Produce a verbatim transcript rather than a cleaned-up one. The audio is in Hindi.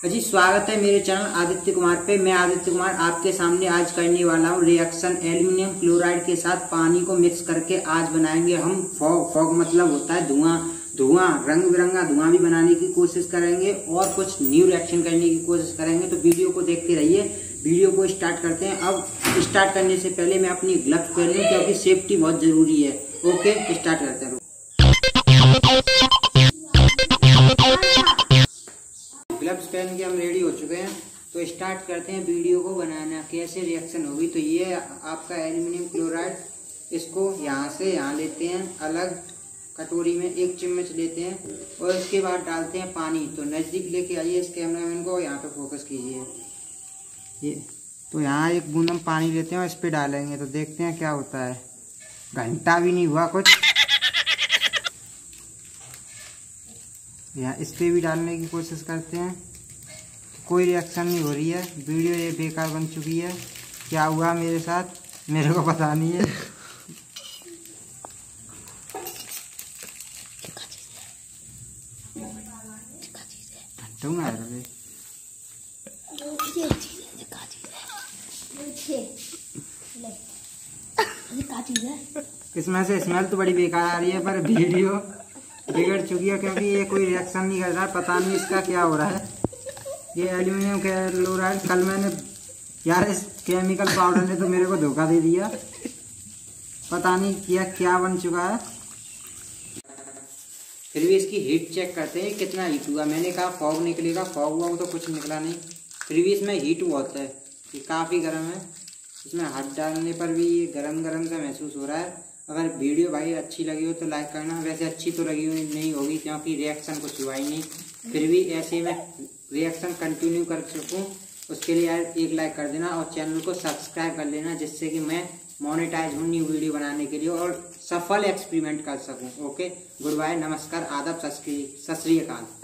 जी स्वागत है मेरे चैनल आदित्य कुमार पे। मैं आदित्य कुमार आपके सामने आज करने वाला हूँ रिएक्शन एल्युमिनियम क्लोराइड के साथ पानी को मिक्स करके आज बनाएंगे हम फॉग। फॉग मतलब होता है धुआं। धुआं रंग बिरंगा धुआं भी बनाने की कोशिश करेंगे और कुछ न्यू रिएक्शन करने की कोशिश करेंगे। तो वीडियो को देखते रहिए। वीडियो को स्टार्ट करते हैं। अब स्टार्ट करने से पहले मैं अपनी ग्लव्स पहन लूँ क्योंकि सेफ्टी बहुत जरूरी है। ओके स्टार्ट करते हैं। ग्लव्स पहन के हम रेडी हो चुके हैं। तो स्टार्ट करते हैं वीडियो को बनाना। कैसे रिएक्शन होगी। तो ये आपका एल्युमिनियम क्लोराइड, इसको यहाँ से यहाँ लेते हैं अलग कटोरी में, एक चम्मच लेते हैं और इसके बाद डालते हैं पानी। तो नज़दीक लेके आइए इस कैमरामैन को, यहाँ पे फोकस कीजिए। ये तो यहाँ एक बूंद हम पानी लेते हैं और इस पे डालेंगे तो देखते हैं क्या होता है। घंटा भी नहीं हुआ कुछ। यहाँ इस पे भी डालने की कोशिश करते हैं, कोई रिएक्शन नहीं हो रही है। वीडियो ये बेकार बन चुकी है। क्या हुआ मेरे साथ मेरे को पता नहीं है। इसमें से स्मेल तो बड़ी बेकार आ रही है पर वीडियो बिगड़ चुकी है क्योंकि ये कोई रिएक्शन नहीं कर रहा। पता नहीं इसका क्या हो रहा है। ये एल्युमिनियम क्लोराइड, कल मैंने यार इस केमिकल पाउडर ने तो मेरे को धोखा दे दिया। पता नहीं क्या क्या बन चुका है। फिर भी इसकी हीट चेक करते हैं कितना हीट हुआ। मैंने कहा फॉग निकलेगा, फॉग हुआ वो तो कुछ निकला नहीं। फिर भी इसमें हीट बहुत है, ये काफ़ी गर्म है। इसमें हाथ डालने पर भी ये गरम गरम सा महसूस हो रहा है। अगर वीडियो भाई अच्छी लगी हो तो लाइक करना। वैसे अच्छी तो लगी हुई नहीं होगी क्योंकि रिएक्शन कुछ हुआ ही नहीं। फिर भी ऐसे मैं रिएक्शन कंटिन्यू कर सकूं उसके लिए यार एक लाइक कर देना और चैनल को सब्सक्राइब कर लेना, जिससे कि मैं मोनेटाइज हूँ न्यू वीडियो बनाने के लिए और सफल एक्सपेरिमेंट कर सकूँ। ओके, गुड बाय, नमस्कार, आदाब, सत श्री अकाल।